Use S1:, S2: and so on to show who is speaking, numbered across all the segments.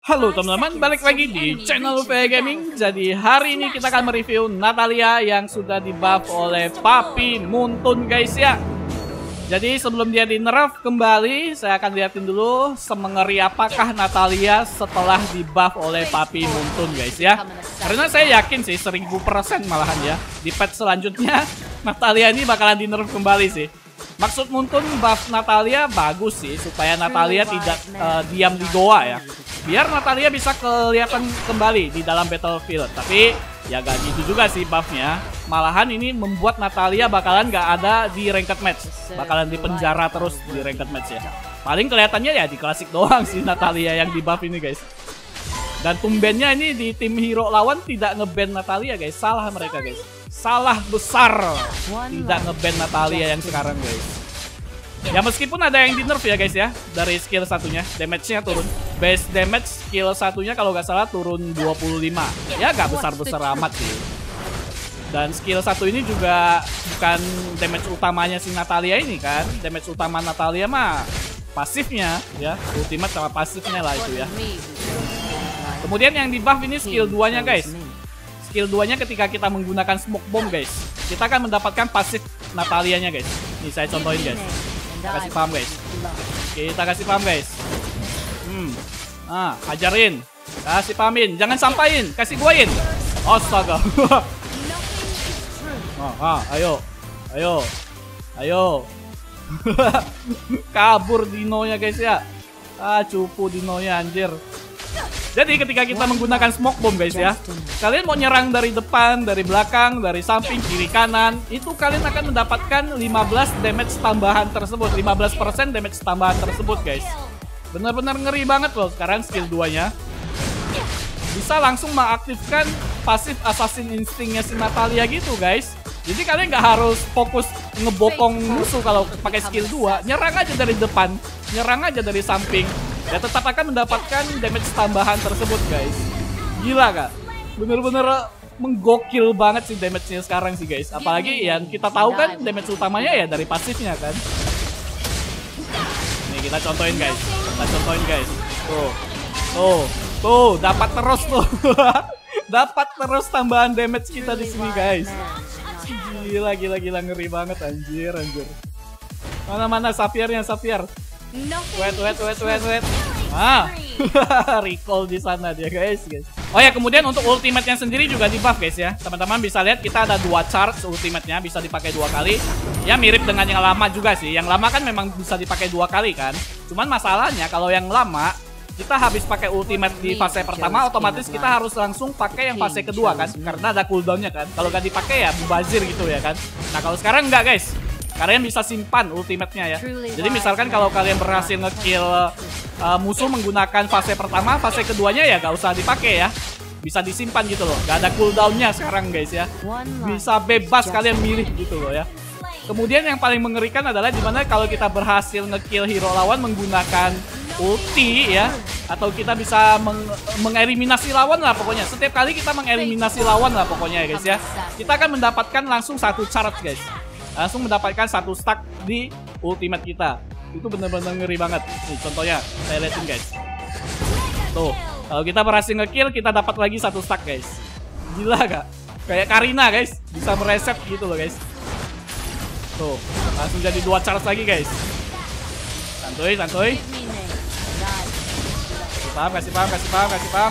S1: Halo teman-teman, balik lagi di channel VA Gaming. Jadi hari ini kita akan mereview Natalia yang sudah di-buff oleh Papi Muntun guys ya. Jadi sebelum dia di-nerf kembali, saya akan liatin dulu semengeri apakah Natalia setelah di-buff oleh Papi Muntun guys ya. Karena saya yakin sih 1000% malahan ya, di patch selanjutnya Natalia ini bakalan di-nerf kembali sih. Maksud Muntun buff Natalia bagus sih, supaya Natalia tidak diam di goa ya. Biar Natalia bisa kelihatan kembali di dalam battlefield. Tapi ya gak gitu juga sih buffnya. Malahan ini membuat Natalia bakalan gak ada di ranked match. Bakalan di penjara terus di ranked match ya. Paling kelihatannya ya di klasik doang sih Natalia yang di buff ini guys. Dan tumbennya ini di tim hero lawan tidak nge-ban Natalia guys. Salah mereka guys. Salah besar. Tidak nge-ban Natalia yang sekarang guys. Ya meskipun ada yang di nerf ya guys ya. Dari skill satunya, damage-nya turun. Base damage skill satunya kalau nggak salah turun 25. Ya nggak besar-besar amat sih. Dan skill satu ini juga bukan damage utamanya si Natalia ini kan. Damage utama Natalia mah pasifnya ya. Ultimate sama pasifnya lah itu ya. Kemudian yang di buff ini skill 2-nya guys. Skill 2-nya ketika kita menggunakan smoke bomb guys, kita akan mendapatkan pasif Natalianya guys. Nih saya contohin guys. Kita kasih paham guys. Kita kasih paham guys. Ajarin. Kasih pahamin. Jangan sampain. Kasih guain. Astaga. Ayo. Ayo. Ayo. Kabur dinonya guys ya. Cupu dinonya anjir. Jadi ketika kita menggunakan smoke bomb guys ya, kalian mau nyerang dari depan, dari belakang, dari samping, kiri, kanan, itu kalian akan mendapatkan 15 damage tambahan tersebut, 15% damage tambahan tersebut guys. Benar-benar ngeri banget loh sekarang skill 2-nya. Bisa langsung mengaktifkan pasif assassin instingnya si Natalia gitu guys. Jadi kalian nggak harus fokus ngebokong musuh kalau pakai skill 2, nyerang aja dari depan, nyerang aja dari samping. Ya tetap akan mendapatkan damage tambahan tersebut guys. Gila kak, bener-bener menggokil banget sih damage-nya sekarang sih guys. Apalagi yang kita tahu kan damage utamanya ya dari pasifnya kan. Nih kita contohin guys. Tuh, dapat terus tuh. Dapat terus tambahan damage kita di sini guys. Gila ngeri banget anjir. Mana Sapphire-nya Sapphire. Wait. Recall di sana dia guys. Oh ya, kemudian untuk ultimate-nya sendiri juga di buff guys ya. Teman-teman bisa lihat kita ada 2 charge ultimate-nya, bisa dipakai 2 kali. Ya mirip dengan yang lama juga sih. Yang lama kan memang bisa dipakai 2 kali kan. Cuman masalahnya kalau yang lama kita habis pakai ultimate di fase pertama, otomatis kita harus langsung pakai yang fase kedua kan, karena ada cooldown-nya kan. Kalau gak dipakai ya mubazir gitu ya kan. Nah kalau sekarang enggak guys. Kalian bisa simpan ultimate-nya ya. Jadi misalkan kalau kalian berhasil nge-kill musuh menggunakan fase pertama, fase keduanya ya gak usah dipakai ya. Bisa disimpan gitu loh. Gak ada cooldown-nya sekarang guys ya. Bisa bebas kalian milih gitu loh ya. Kemudian yang paling mengerikan adalah dimana kalau kita berhasil nge-kill hero lawan menggunakan ulti ya. Atau kita bisa mengeliminasi lawan lah pokoknya. Setiap kali kita mengeliminasi lawan lah pokoknya ya guys ya. Kita akan mendapatkan langsung 1 charge guys. Langsung mendapatkan 1 stack di ultimate kita. Itu bener-bener ngeri banget. Nih contohnya, saya liatin guys. Tuh, kalau kita berhasil nge-kill, kita dapat lagi 1 stack guys. Gila gak? Kayak Karina guys, bisa mereset gitu loh guys. Tuh, langsung jadi 2 charge lagi guys. Santuy. Kasih paham.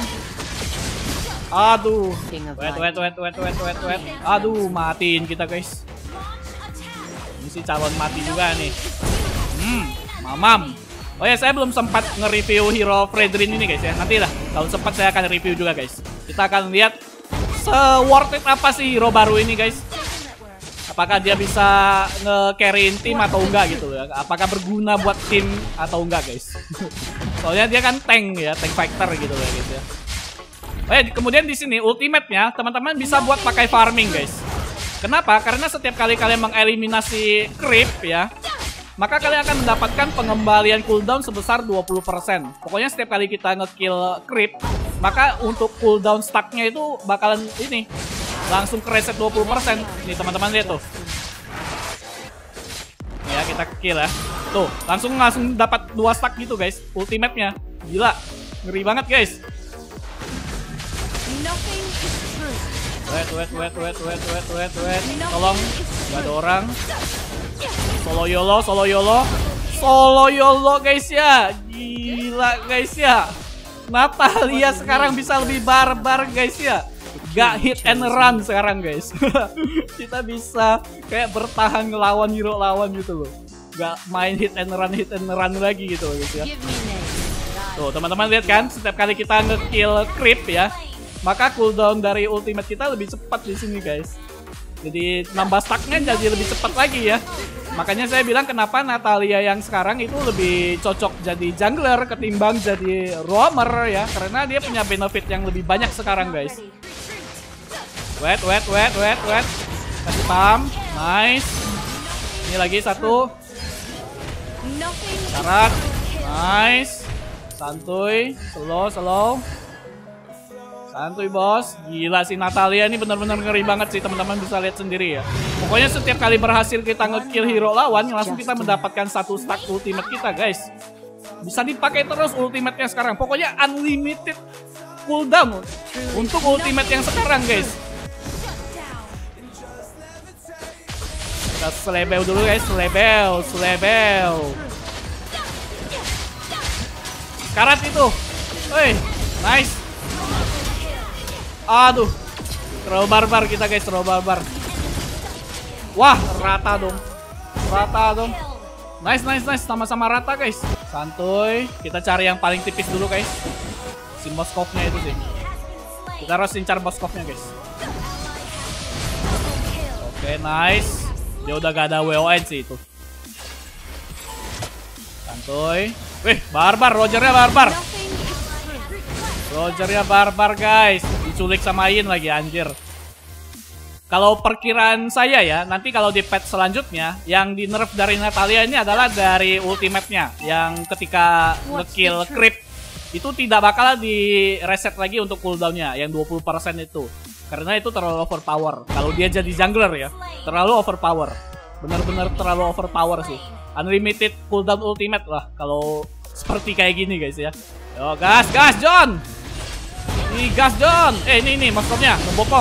S1: Aduh. Wait. Aduh, matiin kita guys. Si calon mati juga nih. Mamam. Oh ya, saya belum sempat nge-review hero Fredrin ini guys ya. Nanti lah kalau sempat saya akan review juga guys. Kita akan lihat se-worth it apa sih hero baru ini guys. Apakah dia bisa nge-carryin tim atau enggak gitu ya. Apakah berguna buat tim atau enggak guys. Soalnya dia kan tank ya, tank fighter gitu ya guys ya. Oh ya, kemudian di sini ultimate-nya teman-teman bisa buat pakai farming guys. Kenapa? Karena setiap kali kalian mengeliminasi creep ya, maka kalian akan mendapatkan pengembalian cooldown sebesar 20%. Pokoknya setiap kali kita nge-kill creep, maka untuk cooldown stacknya itu bakalan ini langsung ke-reset 20%. Nih teman-teman lihat tuh. Ya kita kill ya. Tuh, langsung dapat 2 stack gitu guys ultimate-nya. Gila. Ngeri banget guys. Wait. Tolong, gak ada orang. Solo YOLO guys ya. Gila guys ya. Natalia sekarang bisa lebih barbar guys ya. Gak hit and run sekarang guys. Kita bisa kayak bertahan ngelawan hero lawan gitu loh. Gak main hit and run lagi gitu loh guys ya. Tuh teman-teman lihat kan, setiap kali kita nge-kill creep ya, maka cooldown dari ultimate kita lebih cepat di sini guys. Jadi nambah stacknya jadi lebih cepat lagi ya. Makanya saya bilang kenapa Natalia yang sekarang itu lebih cocok jadi jungler ketimbang jadi roamer ya, karena dia punya benefit yang lebih banyak sekarang guys. Wait. Kasih pump, nice. Ini lagi satu. Syarat, nice. Santuy, slow. Santuy bos. Gila sih Natalia ini benar-benar ngeri banget sih, teman-teman bisa lihat sendiri ya. Pokoknya setiap kali berhasil kita nge-kill hero lawan, langsung kita mendapatkan satu stack ultimate kita guys. Bisa dipakai terus ultimate-nya sekarang. Pokoknya unlimited cooldown untuk ultimate yang sekarang guys. Kita selebel dulu guys, selebel. Karat itu. Woi, nice. Aduh. Terlalu barbar kita guys, terlalu barbar. Wah, rata dong. Nice. Sama-sama rata guys. Santuy. Kita cari yang paling tipis dulu guys. Si Moskov-nya itu sih. Kita harus incar Moskov-nya guys. Oke, nice. Dia udah gak ada WON sih itu. Santuy. Wih, barbar, Rogernya barbar guys. Diculik sama Yin lagi anjir. Kalau perkiraan saya ya, nanti kalau di patch selanjutnya yang di nerf dari Natalia ini adalah dari ultimate-nya, yang ketika nge-kill creep itu tidak bakal di reset lagi untuk cooldown-nya yang 20% itu. Karena itu terlalu overpower. Kalau dia jadi jungler ya, terlalu overpower. Bener-bener terlalu overpower sih. Unlimited cooldown ultimate lah kalau seperti kayak gini guys ya. Yo gas John. Ini gas John. Ini Moskov-nya ngebokong.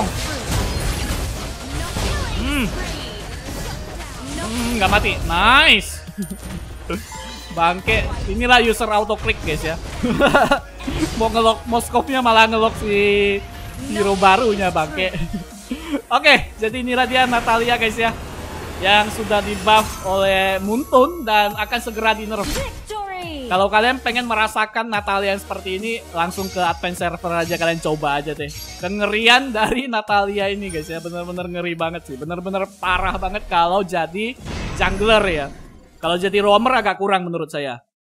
S1: Nggak mati. Nice. Bangke. Inilah user auto click guys ya. Mau ngelock Moskov-nya malah ngelock si hero barunya bangke. Oke, jadi inilah dia Natalia guys ya, yang sudah di buff oleh Muntun dan akan segera di nerf. Kalau kalian pengen merasakan Natalia yang seperti ini, langsung ke advance server aja, kalian coba aja deh. Kengerian dari Natalia ini guys ya, bener-bener ngeri banget sih. Bener-bener parah banget kalau jadi jungler ya. Kalau jadi roamer agak kurang menurut saya.